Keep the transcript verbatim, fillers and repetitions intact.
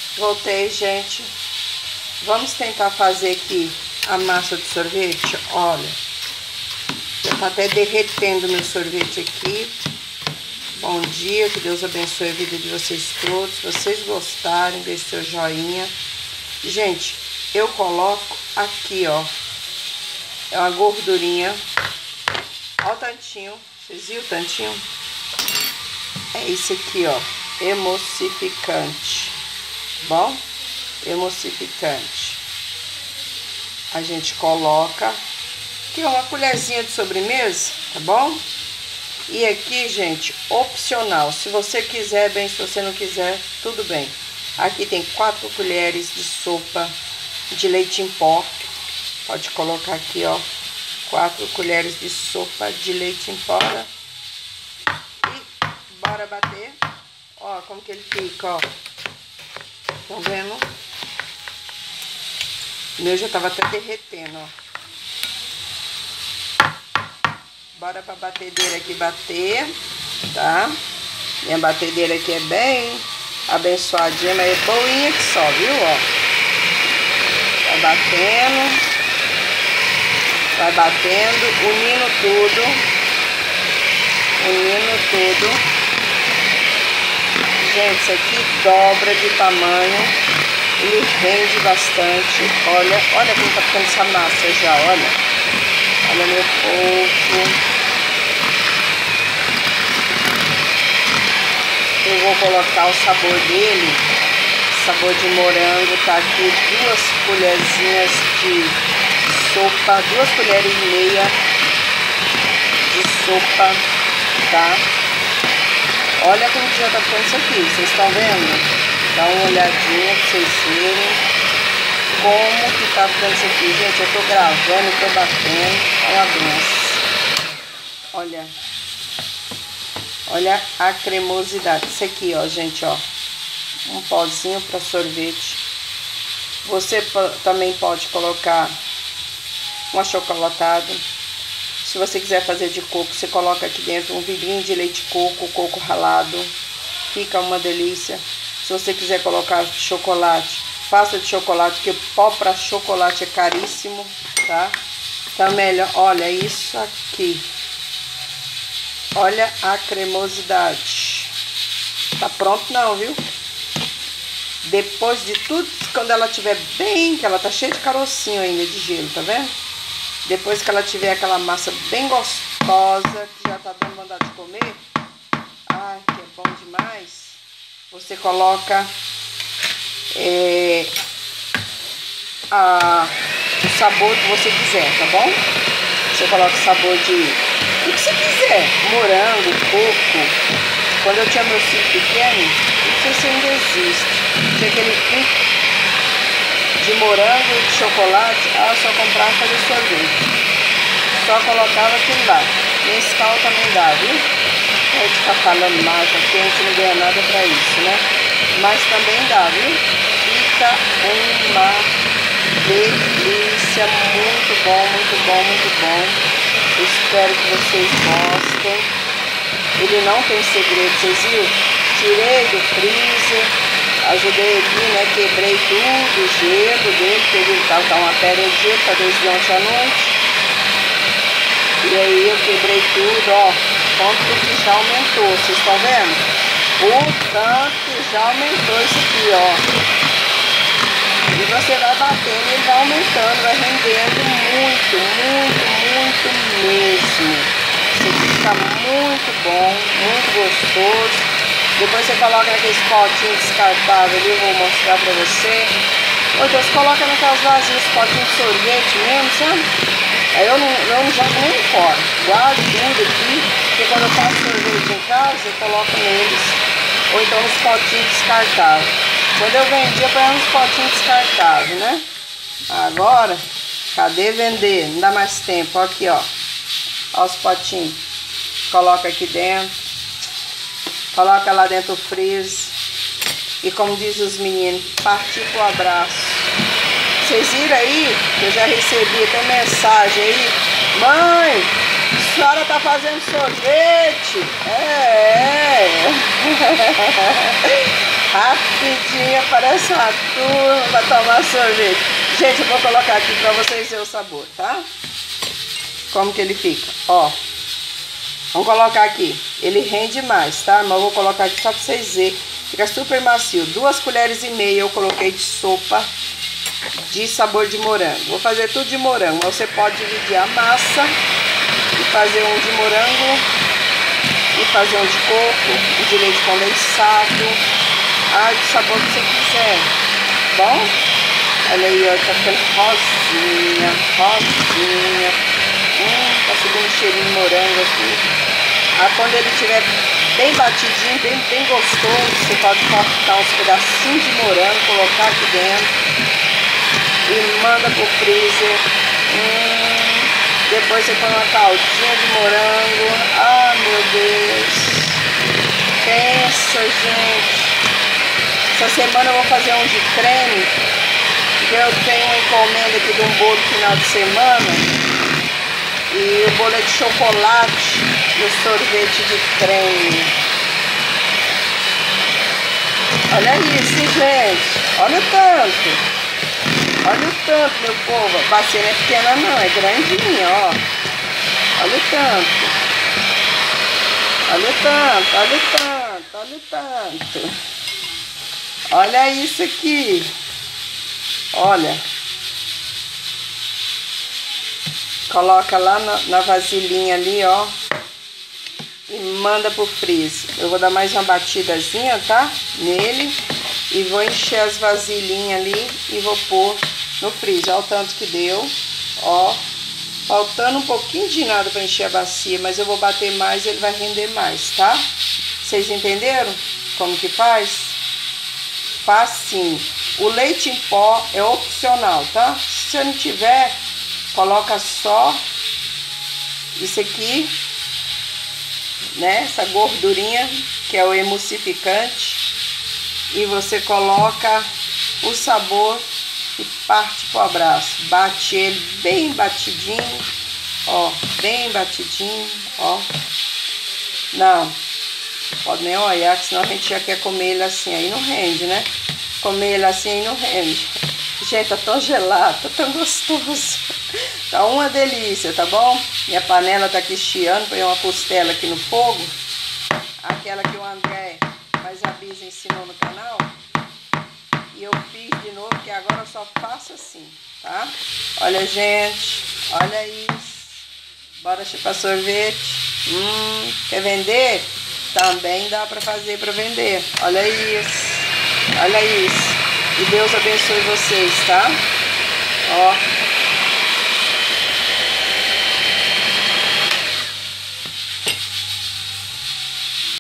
Voltei, gente. Vamos tentar fazer aqui a massa de sorvete. Olha, já tá até derretendo meu sorvete aqui. Bom dia, que Deus abençoe a vida de vocês todos. Se vocês gostarem, deixe seu joinha. Gente, eu coloco aqui, ó, é uma gordurinha. Ó o tantinho, vocês viram o tantinho? É isso aqui, ó, emulsificante. Bom, emulsificante. A gente coloca aqui uma colherzinha de sobremesa, tá bom? E aqui, gente, opcional. Se você quiser, bem, se você não quiser, tudo bem. Aqui tem quatro colheres de sopa de leite em pó. Pode colocar aqui, ó, quatro colheres de sopa de leite em pó. E bora bater. Ó, como que ele fica, ó. Estão vendo? O meu já tava até derretendo, ó. Bora pra batedeira aqui bater, tá? Minha batedeira aqui é bem abençoadinha, mas é boinha que só, viu, ó? Vai batendo. Vai batendo, unindo tudo. Unindo tudo. Gente, isso aqui dobra de tamanho. Ele rende bastante. Olha, olha como tá ficando essa massa já, olha. Olha meu povo. Eu vou colocar o sabor dele. Sabor de morango. Tá aqui duas colherzinhas de sopa. Duas colheres e meia de sopa, tá? Olha como que já tá ficando isso aqui. Vocês estão vendo? Dá uma olhadinha pra vocês verem como que tá ficando isso aqui. Gente, eu tô gravando, tô batendo. Olha a benção. Olha. Olha a cremosidade. Isso aqui, ó, gente, ó. Um pozinho para sorvete. Você também pode colocar um achocolatado. Se você quiser fazer de coco, você coloca aqui dentro um vidrinho de leite de coco, coco ralado. Fica uma delícia. Se você quiser colocar chocolate, faça de chocolate, porque pó para chocolate é caríssimo, tá? Tá melhor. Olha isso aqui. Olha a cremosidade. Tá pronto não, viu? Depois de tudo, quando ela tiver bem, que ela tá cheia de carocinho ainda de gelo, tá vendo? Depois que ela tiver aquela massa bem gostosa, que já tá dando vontade de comer, ai, que é bom demais, você coloca é, a, o sabor que você quiser, tá bom? Você coloca o sabor de o que você quiser, morango, coco. Quando eu tinha meus filhos pequenos, não sei se ainda existe, tinha aquele pico de morango e de chocolate. Ah, eu só comprava fazer sorvete. Só colocava aquilo lá. Nescau também dá, viu? A gente fica falando mais aqui, a gente não ganha nada pra isso, né? Mas também dá, viu? Fica uma delícia, muito bom, muito bom, muito bom. Espero que vocês gostem. Ele não tem segredo, vocês viram? Tirei do freezer, ajudei aqui, né? Quebrei tudo, o gelo dele, porque ele tava com uma pedra de gelo, tá desde ontem à noite. E aí eu quebrei tudo, ó. Quanto que já aumentou, vocês estão vendo? O tanto que já aumentou isso aqui, ó. E você vai batendo e ele vai aumentando, vai rendendo muito, muito, muito mesmo. Isso aqui fica muito bom, muito gostoso. Depois você coloca naqueles potinhos descartáveis ali, eu vou mostrar pra você. Ou então você coloca naquelas vasilhas, potinhos de sorvete mesmo, sabe? Aí eu não, eu não jogo nem fora. Guardo tudo aqui, porque quando eu faço sorvete em casa, eu coloco neles. Ou então nos potinhos descartáveis. Quando eu vendia, eu põe uns potinhos descartáveis, né? Agora, cadê vender? Não dá mais tempo. Ó aqui, ó. Ó os potinhos. Coloca aqui dentro. Coloca lá dentro do freezer. E como diz os meninos, partir pro abraço. Vocês viram aí? Eu já recebi até mensagem aí. Mãe, a senhora tá fazendo sorvete? É, é. Rapidinho aparece uma turma pra tomar sorvete. Gente, eu vou colocar aqui pra vocês verem o sabor, tá? Como que ele fica, ó. Vamos colocar aqui. Ele rende mais, tá? Mas eu vou colocar aqui só pra vocês verem. Fica super macio. Duas colheres e meia eu coloquei de sopa de sabor de morango. Vou fazer tudo de morango. Mas você pode dividir a massa e fazer um de morango e fazer um de coco, um de leite condensado. Ah, do sabor que você quiser. Bom? Olha aí, ó, tá ficando rosinha, rosinha. Hum, tá subindo um cheirinho de morango aqui. Ah, quando ele estiver bem batidinho, bem, bem gostoso, você pode cortar uns pedacinhos de morango, colocar aqui dentro e manda pro freezer. Hum, depois você põe uma caldinha de morango. Ah, meu Deus. Pensa, gente. Essa semana eu vou fazer um de creme, porque eu tenho uma encomenda aqui de um bolo final de semana. E o bolo é de chocolate e o sorvete de creme. Olha isso, gente. Olha o tanto. Olha o tanto, meu povo. A bacia não é pequena não, é grandinha, ó. Olha o tanto. Olha o tanto, olha o tanto, olha o tanto. Olha isso aqui. Olha. Coloca lá na, na vasilhinha ali, ó. E manda pro freezer. Eu vou dar mais uma batidazinha, tá? Nele. E vou encher as vasilhinhas ali e vou pôr no freezer. Olha o tanto que deu. Ó. Faltando um pouquinho de nada pra encher a bacia. Mas eu vou bater mais e ele vai render mais, tá? Vocês entenderam como que faz? Facinho. O leite em pó é opcional, tá? Se você não tiver, coloca só isso aqui, né? Essa gordurinha que é o emulsificante. E você coloca o sabor e parte pro abraço. Bate ele bem batidinho, ó, bem batidinho, ó. Não, pode nem olhar, que senão a gente já quer comer ele assim, aí não rende, né? Comer ele assim aí não rende. Gente, tá tão gelado, tá tão gostoso. Tá uma delícia, tá bom? Minha panela tá aqui chiando, põe uma costela aqui no fogo. Aquela que o André, mas a Bisa ensinou no canal. E eu fiz de novo, que agora eu só faço assim, tá? Olha, gente, olha isso. Bora chupar sorvete. Hum, quer vender? Também dá pra fazer pra vender. Olha isso. Olha isso. E Deus abençoe vocês, tá? Ó.